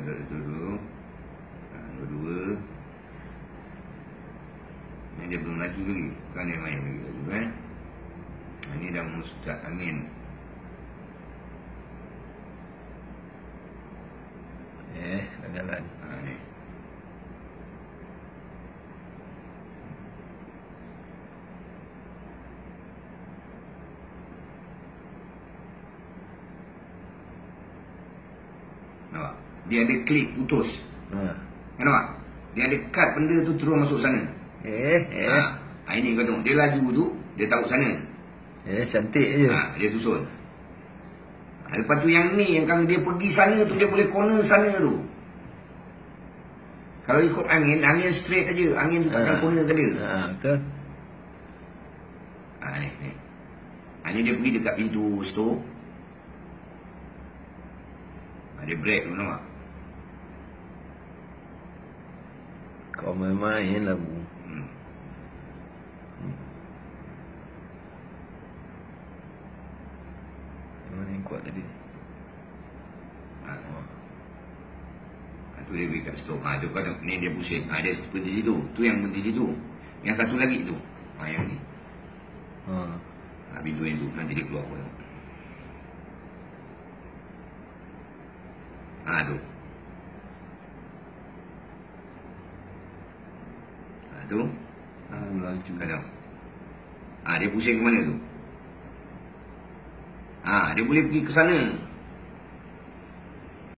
Itu dulu. Dua-dua. Ini dia belum laju lagi. Bukan yang main lagi. Ini dah mustad angin. Dah jalan. Ni. Nampak? Dia ada klik putus. Nampak? Dia ada cut benda tu terus masuk sana. Ini kau tengok. Dia laju tu, dia tahu sana. Cantik je. Dia susun. Lepas tu yang ni, yang kalau dia pergi sana tu, dia boleh corner sana tu. Kalau ikut angin, angin straight aja. Angin tu takkan corner ke dia. Betul. Ni. Ni dia pergi dekat pintu store. Dia break tu, nampak? Kau main lagu. Mana yang kuat tadi? Tu dia pergi kat store. Tu kau tengok. Ni dia pusing. Dia berhenti situ. Tu yang berhenti situ. Yang satu lagi tu. Yang ni. Pintu yang tu. Nanti dia keluar. Tu. Tu. Laju. Kau tengok. Dia pusing ke mana tu? Dia boleh pergi ke sana.